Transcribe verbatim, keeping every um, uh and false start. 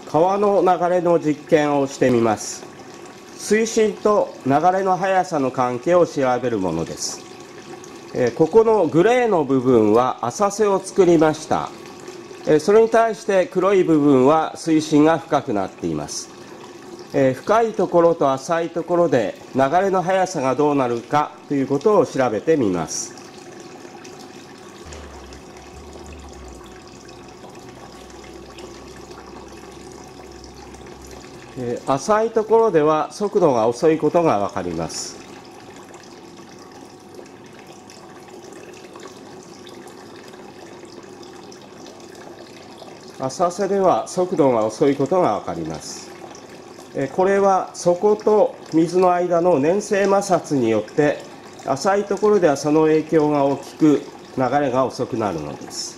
川の流れの実験をしてみます。水深と流れの速さの関係を調べるものです。えー、ここのグレーの部分は浅瀬を作りました。えー、それに対して黒い部分は水深が深くなっています。えー、深いところと浅いところで流れの速さがどうなるかということを調べてみます。えー、浅いところでは速度が遅いことがわかります。浅瀬では速度が遅いことがわかります。えー、これは底と水の間の粘性摩擦によって浅いところではその影響が大きく流れが遅くなるのです。